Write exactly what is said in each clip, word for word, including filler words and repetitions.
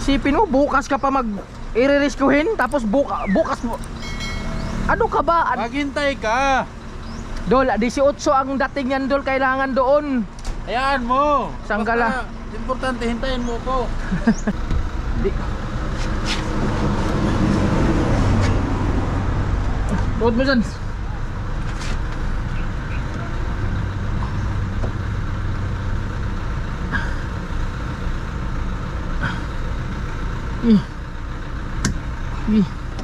Isipin mo, bukas ka pa mag i-rescuehin, tapos buka, bukas mo. Ano ka ba? Maghintay ka. Dol, eighteen ang dating yan, Dol. Kailangan doon. Hayaan mo. Sanggala. Basta, importante, hintayin mo ko. Di. Tuot mo dyan. Ih. Ih.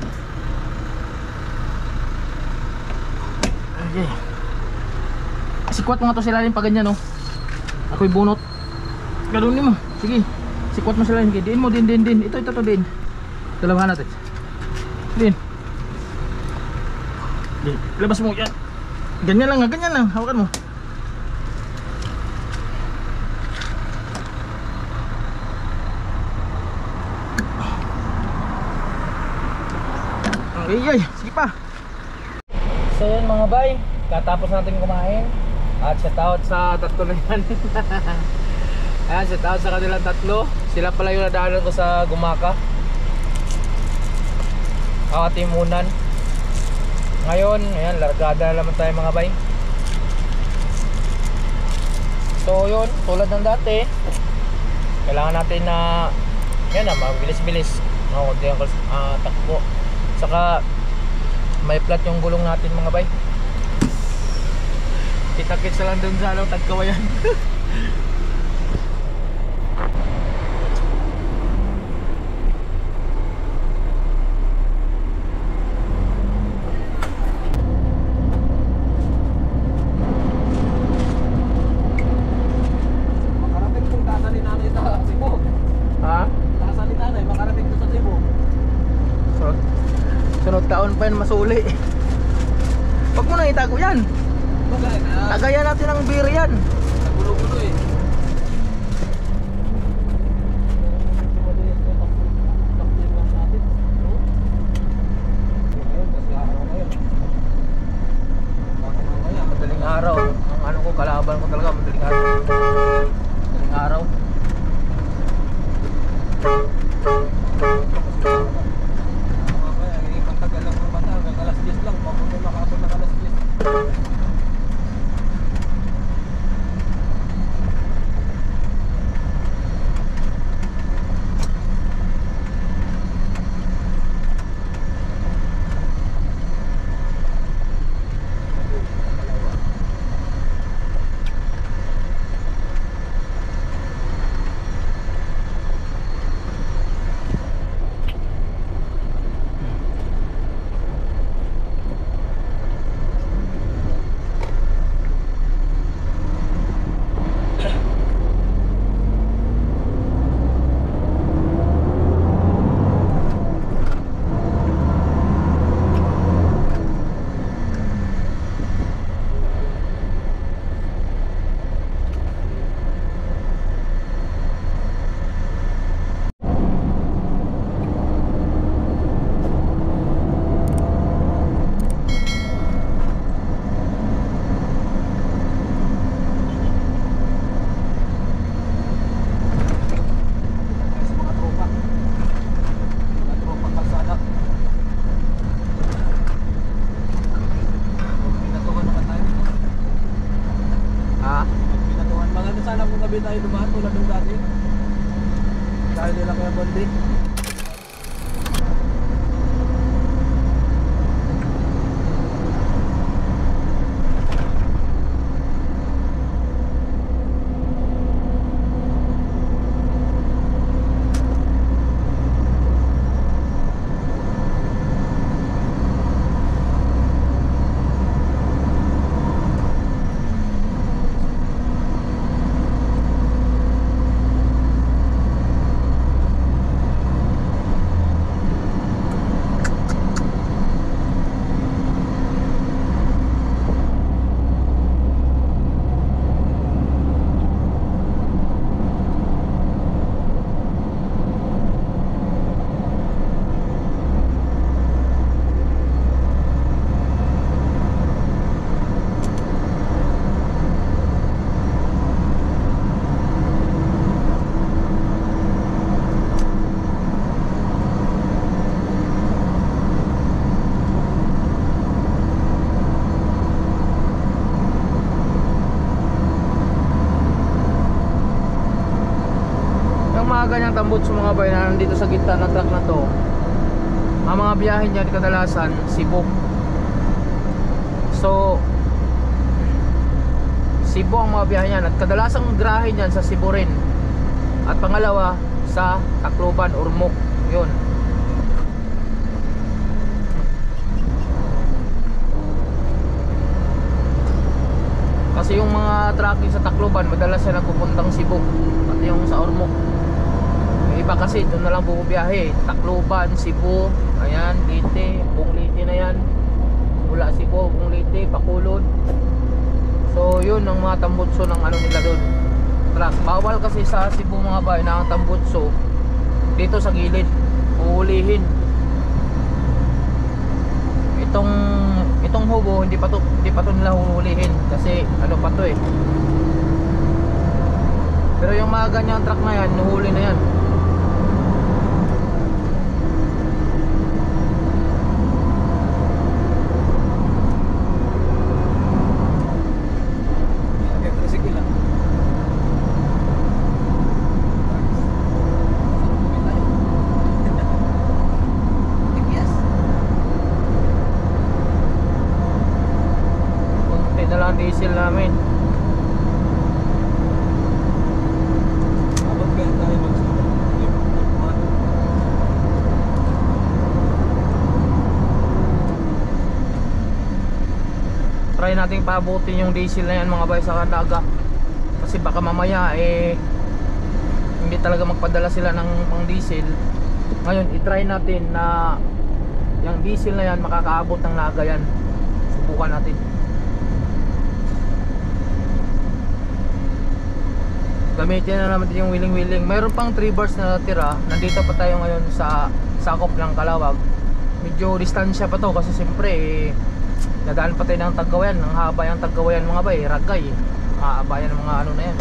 Okay. Sikwat mo nga to sila rin pag ganyan, no? Ako'y bunot. Ganunin mo. Sige. Sikwat mo sila rin. Diin mo, din, din, din. Ito, ito, ito, din. Dalawahan natin. Din. Din. Labas mo yan. Ganyan lang, ganyan lang. Hawakan mo. Ay, ay, sige pa. So yun mga bay, katapos natin kumain. At shout out sa tatlo na yan. Ayan, shout out sa kanilang tatlo. Sila pala yung nadaanan ko sa Gumaka, Katimunan. Ngayon, ayan, largada na naman tayo mga bay. So yun, tulad ng dati, kailangan natin na yan na, mabilis-bilis. No, kunti ang uh, takbo. Saka may flat yung gulong natin mga bay. Kita-kits na lang dun sa anong Tagkawayan. Makarating kung kasalin nanay sa Cebu. Ha? Kasalin nanay, makarating ko sa Cebu. So, sunod taon pa yun masuli. Huwag mo nang itago yan. Okay, na. Tagayan natin ang beer yan. Nagulo-gulo eh. Madaling araw. Ang ano ko, kalaban ko talaga, madaling araw. Madaling araw. Matagal lang ng bata, hanggang alas diyes lang. Papunta makapon ng alas diyes. Tabi tayo dumaan tulad ng dati. Dahil nila kaya bonding. Yung mga ganyang tambutso mga bay na nandito sa gitna ng truck na to, ang mga biyahe niyan kadalasan Cebu. So Cebu ang mga biyahe niyan, at kadalasang grahe niyan sa Cebu rin. At pangalawa sa Tacloban, Ormoc, yun. Kasi yung mga trucking sa Tacloban madalas siya nagpupuntang Cebu, pati yung sa Ormoc. Yung iba kasi doon na lang bumibiyahe, Tacloban, Cebu, ayan, Leyte, buong Leyte na yan, mula Cebu, buong Leyte, Bacolod. So yun ang mga tambutso ng ano nila doon, truck. Bawal kasi sa Cebu mga bay na ang tambutso dito sa gilid, uulihin. Itong itong hubo hindi pa to, hindi pa to nila huhulihin kasi ano pa to eh. Pero yung mga ganyang truck na yan, nuhuli na yan. Diesel namin. Abot kaya tayo magsunod. Try nating paabutin yung diesel na yan mga bay sa Kadaga. Kasi baka mamaya eh hindi talaga magpadala sila ng pang diesel. Ngayon i-try natin na yung diesel na yan makakaabot ng Naga yan. Subukan natin. Gamitin na naman yung wiling-wiling. Mayroon pang three bars na natira. Nandito pa tayo ngayon sa sakop ng Calawag. Medyo distansya pa to kasi siyempre eh, nadaan pa tayo ng Tagkawayan. Ang haba yung Tagkawayan mga bay, Ragay. Mahaba yan ng mga ano na yan.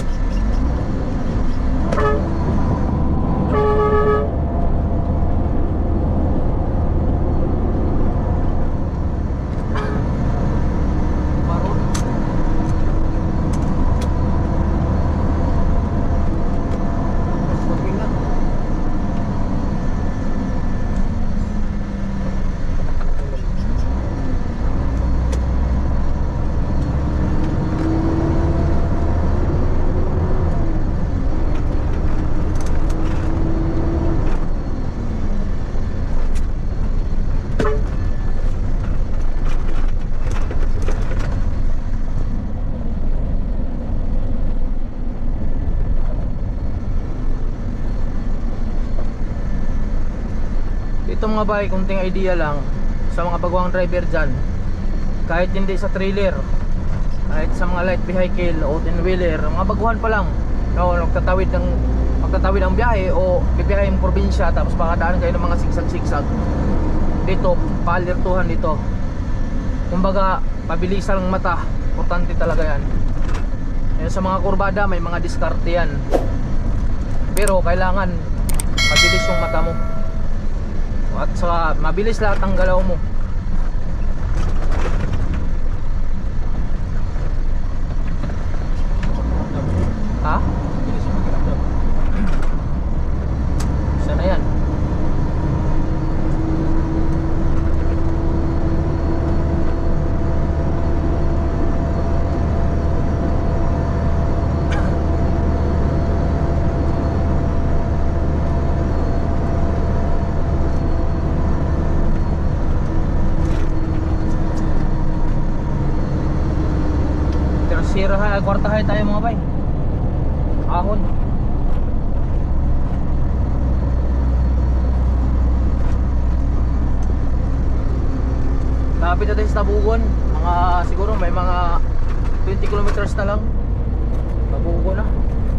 Ito mga bay, kunting idea lang sa mga baguhang driver dyan. Kahit hindi sa trailer, kahit sa mga light vehicle o ten-wheeler, mga baguhan pa lang, no, magtatawid ng magtatawid ang biyahe o bibiyahe yung probinsya, tapos makadaan kayo ng mga sigsag-sigsag dito, paalirtuhan dito. Kumbaga, pabilisan ng mata, importante talaga yan. Yan sa mga kurbada, may mga diskarte yan. Pero kailangan mabilis yung mata mo. At saka mabilis lahat ang galaw mo. Ha? Sana yan. Sirahan, kwartahay tayo mga bay. Ahon. Lapit na tayo sa Tabugon. Mga siguro may mga twenty kilometers na lang. Tabugon na.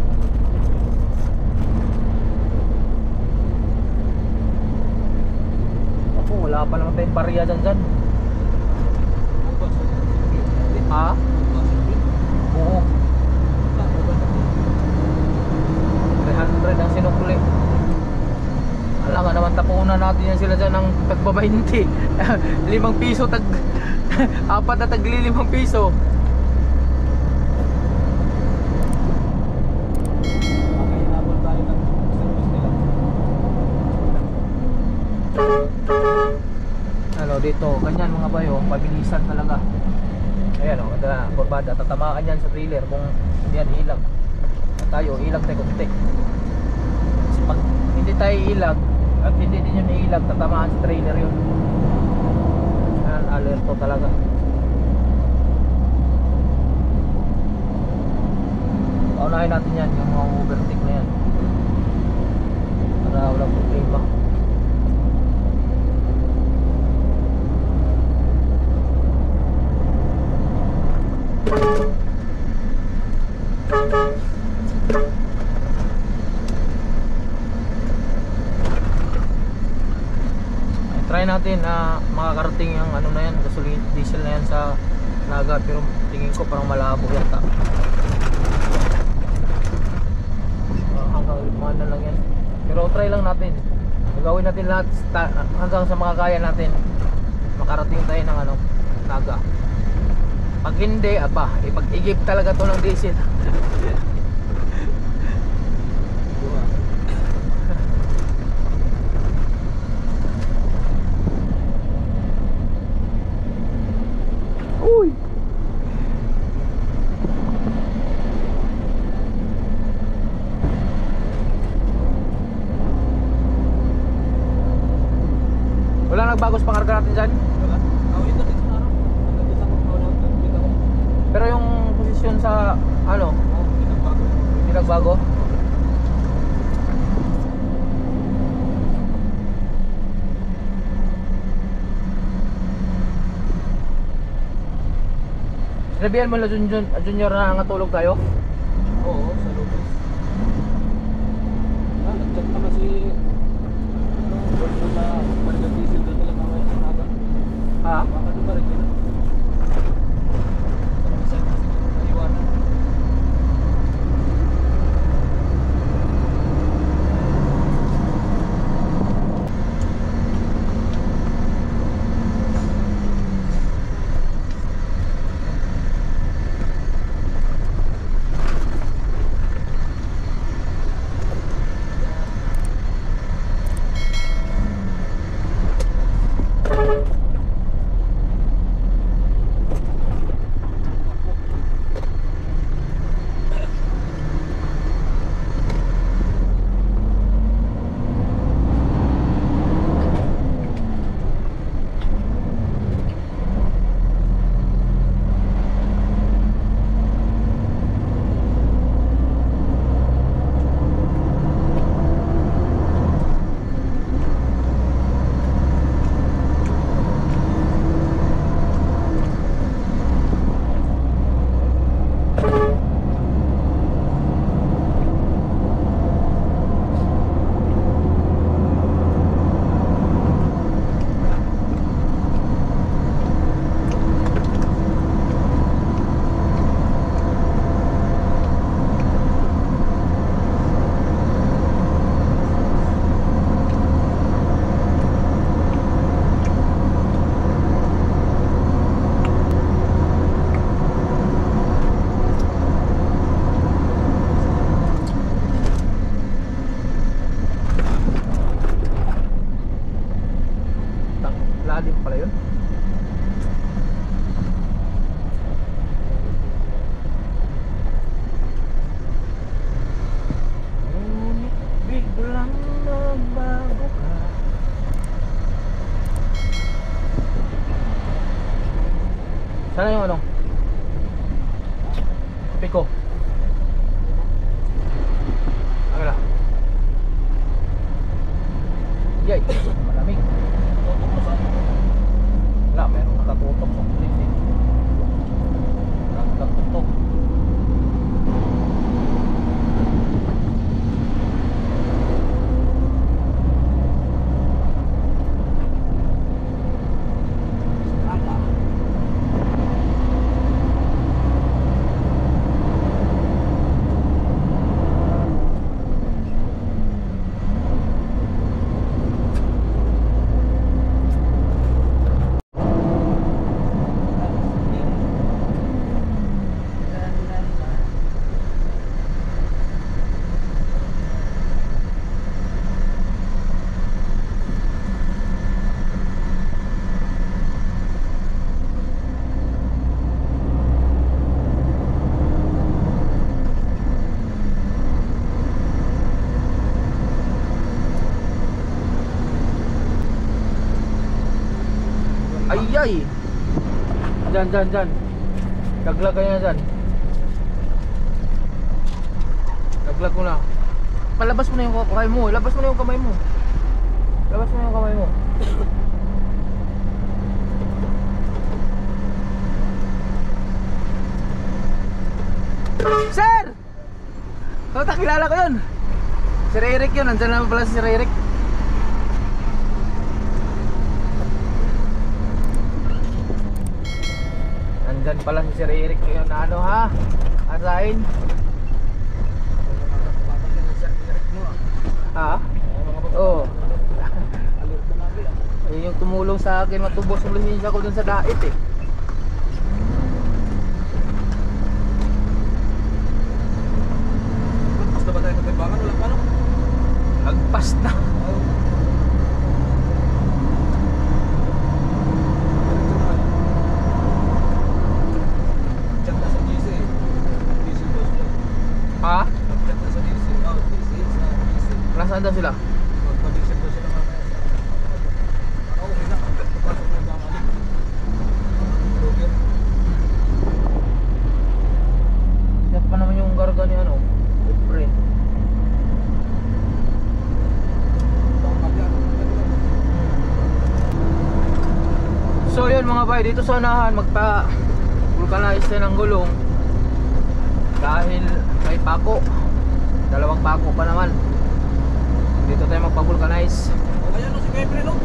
Ako, wala pa naman tayong barya dyan dyan. Ha? Oo. three hundred ang sinukli. Wala nga naman, tapunan natin yan sila dyan ng tagbabainti. Limang piso tag apat na tagli limang piso. Okay, nabol tayo ng service dito. Ganyan mga bayo, pabilisan talaga. Ayan o, ganda na, kurbada. Tatamaan yan sa trailer kung hindi yan ilag. At tayo, ilag tayo kunti. Kasi pag hindi tayo ilag at hindi din yun ilag, tatamaan sa trailer yun. Ayan, alerto talaga. Paunahin natin yan, yung mga overtake na yan. Para walang problema. Try natin na uh, makakarating yung ano na yan, gasoline, diesel na yan sa Naga, pero tingin ko parang malabo yata. Uh, hanggang limahan na lang yan. Pero try lang natin. Gagawin natin lahat hanggang sa makakaya natin. Makarating tayo ng ano, Naga. Pag hindi, aba, ipag-igip talaga to ng diesel. Uy! Wala nagbago sa pangarga natin dyan? Wala. Ako ito dito na araw. Nandito sa pagkawalan ng kita ko. Pero yung posisyon sa ano, Oo, pinagbago. hindi nagbago? Sinabihan mo na junior, junior na natulog tayo? Oo, sa lubos. Ah, nag-chat naman si ano, doon na Marigan Diesel doon nila mamaya sa Naga. Ha? Baka doon ba rin yun? Parang isa kasi yung naiwanan. Lalim pala yun. Ngunit biglang nagbago ka. Sana yung ano? Piko. Agala. Yay, malamig. Tutok mo saan? Wala, meron nakatutok sa pulis eh. Nakatutok. Naga. bay. Dyan, dyan, dyan. Laglag niya dyan. Laglag mo na. Palabas mo na yung kamay mo. Labas mo na yung kamay mo. Labas mo na yung kamay mo. Sir! Tota, kilala ko yun. Si Eric yun. Nandyan naman pala si Eric. Nandyan pala si Sir Eric yun na ano ha. Asahin. Ha? Oo. Yun yung tumulong sa akin matubos yung lisensya ko dun sa dait eh. Basta ba tayo katimbangan? Wala pa no? Lagpas na. Chat na sa G C. G C daw sila. Ha? Chat na sa G C. Oh, G C sa G C. Nasaan daw sila? Magpabisip daw sila mamaya. Oo, okay na. Pasok na tama din. Roger. Yan pa naman yung garga ni ano. Friend. So yun mga bay, dito sa unahan magpa vulcanize na ng gulong dahil may pako, dalawang pako pa naman. Dito tayo magpa vulcanize. O kaya no si Kepre no?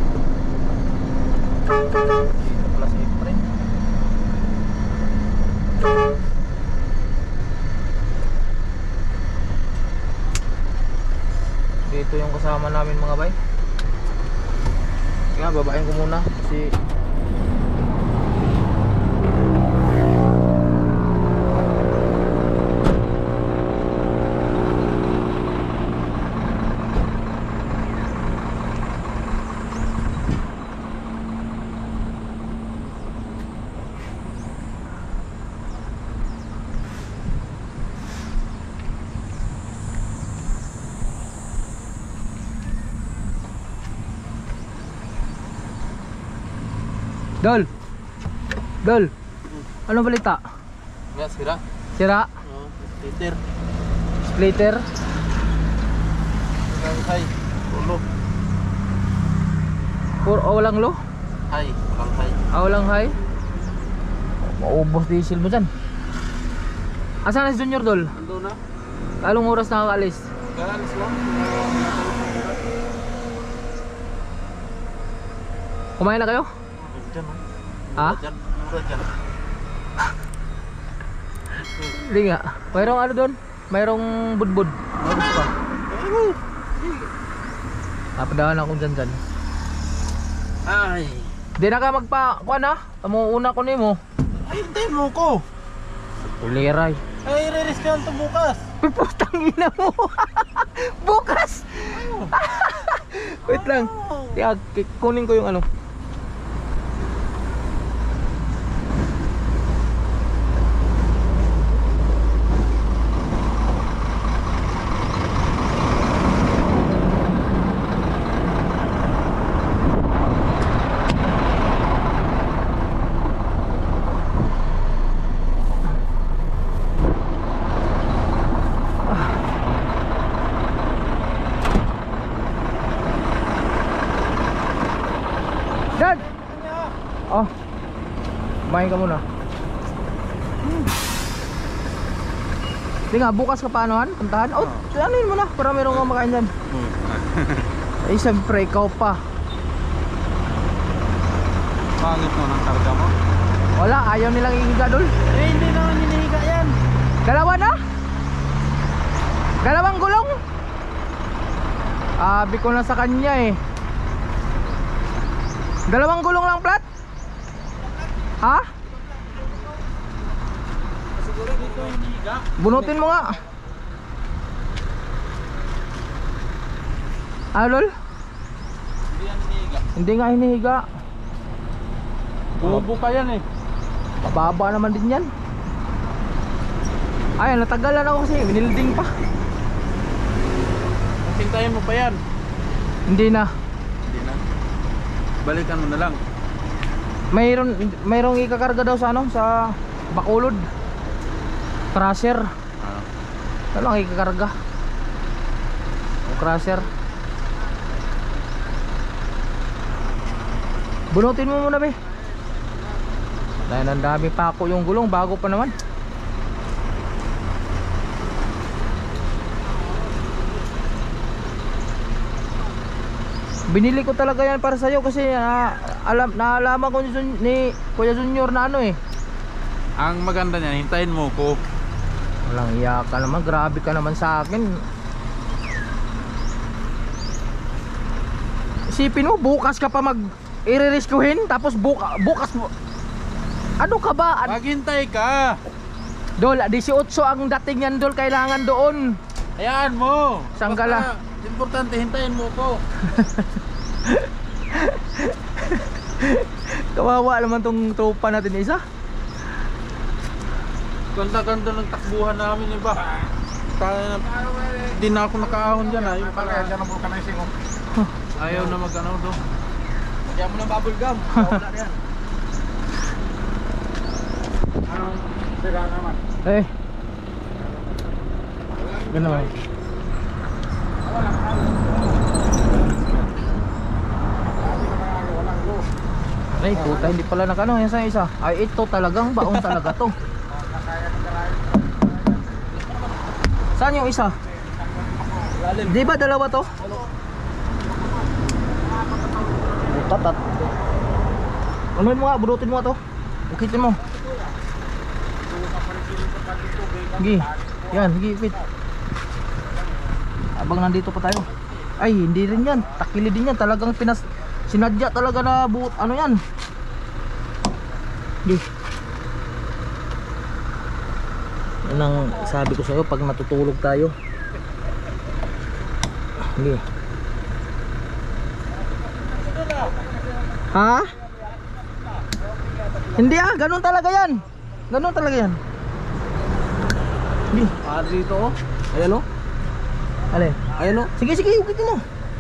Dito pala si friend. Dito yung kasama namin mga bay. Kaya babain ko muna kasi Dol. Dol. Ano balita? Ya, sira. Sira? Oh, Peter. Splitter? Hay. Ulo. Pur o walang lo? Hay, walang hay. Ah, walang high? Maubos diesel mo dyan. Asan na si Junior Dol? Ando na. Anong oras nakakaalis? Karalis lang. Kumain na kayo? Diyan no. Ha? Diyan, mura diyan. Hindi nga. Mayroong ano doon? Mayroong budbud. Ano gusto ka? Napadahan ako dyan dyan. Ay. Di na ka magpa... Kuha na? Amuuna ko ni mo. Ay, hintayin mo ko. Uliray. Ay, re-risk ka ito bukas. Putang ina mo. Bukas. Wait lang. Tiag, kunin ko yung ano. Dad! Oh. Kumain ka muna. Hindi nga, bukas ka paanohan? Puntahan? Oh, anuin mo na para meron kang makain dyan. Eh, siyempre, ikaw pa. Pangit mo ng karga mo. Wala, ayaw nilang ihiga dul. Eh, hindi naman hinihiga yan. Dalawa na? Dalawang gulong? Abi ko na sa kanya eh. Dalawang gulong lang plat? Ha? Siguro dito hinihiga. Bunutin mo nga. Ah, lol? Hindi yan hinihiga. Hindi nga hinihiga. Bubo pa yan eh. Mababa naman din yan. Ay, natagalan ako kasi winilding pa. Hintayin mo pa yan. Hindi na. Hindi na. Balikan mo na lang. Mayroon mayroong ikakarga daw sa ano, sa Bacolod. Crusher. Ano? Ano ang ikakarga? O crusher. Bunutin mo muna, be. Dahil ang dami pako yung gulong, bago pa naman. Binili ko talaga yan para sa'yo kasi uh, alam, naalaman ko ni, Jun, ni Kuya Junior na ano eh. Ang maganda niyan, hintayin mo ko. Walang iya ka naman, grabe ka naman sa akin. Isipin mo, bukas ka pa mag i-rescuehin, tapos buka, bukas mo. Ano ka ba? Maghintay ka. Dol, eighteen ang dating yan, Dol, kailangan doon. Hayaan mo. Saan ka la? Basta importante, hintayin mo ko. Kawawa naman tong tropa natin isa. Ganda-ganda ng takbuhan namin, iba. Tayo na, di na ako nakaahon dyan ha. Yung pala, ayaw na mag-ano do. Kaya mo ng bubble gum. Wala na yan. Anong sira naman? Eh. Ganun. Ay, puta, hindi pala nakano yan sa isa. Ay, ito talagang baon talaga to. Saan yung isa? Di ba dalawa to? Tatat. Ano mo nga, burutin mo nga to. Bukitin mo. Sige. Yan, sige, fit. Abang nandito pa tayo. Ay, hindi rin yan. Takili din yan. Talagang pinas... Sinadya talaga na buot. Ano yan? Sige. Yan ang sabi ko sa'yo pag natutulog tayo. Sige. Ha? Hindi ah, ganun talaga yan. Ganun talaga yan. Hindi. Ah, dito oh. Ayan oh. Alin? Ayan oh. Sige, sige, ukitin mo.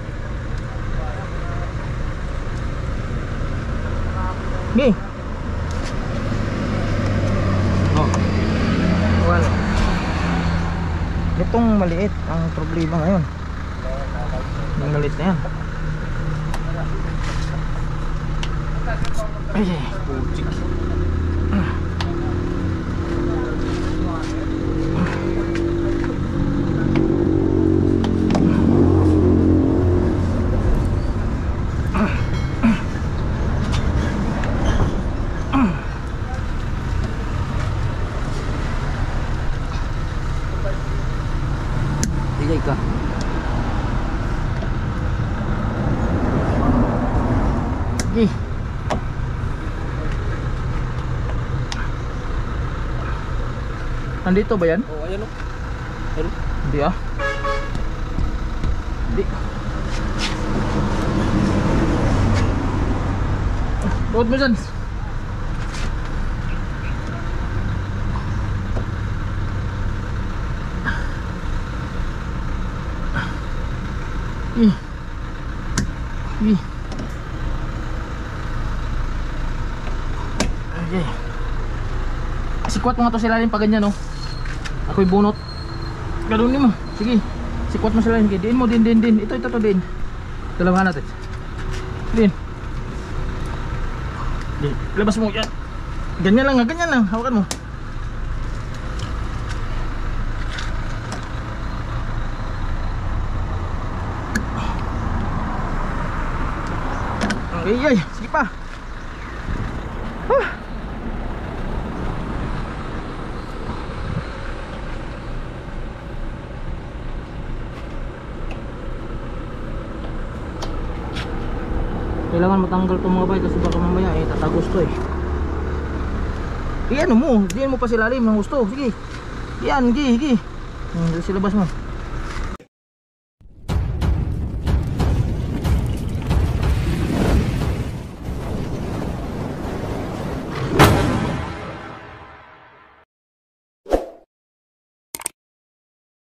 Sige. Oh. Wala. Itong maliit ang problema ngayon. Yung maliit na yan. Ay, Putik. Igay ka. Sige. Nandito ba yan? Oh, ayan oh. Ayan oh. Hindi ah. Hindi. Buot mo dyan. Ih. Ih. Okay. Sikwat mo nga to sila rin pag ganyan, no? Ako'y bunot. Ganunin mo. Sige. Sikwat mo sila rin. Diin mo, din, din, din. Ito, ito, ito, din. Dalawahan natin. Din. Din. Labas mo yan. Ganyan lang, ganyan lang. Hawakan mo. Ay, ay. Sige pa. Huh. Kailangan matanggal itong mga bay kasi baka mamaya eh tatagos to eh. Iyan mo, diyan mo pa silalim ng gusto. Sige. Iyan, sige, sige. Hmm, silabas mo.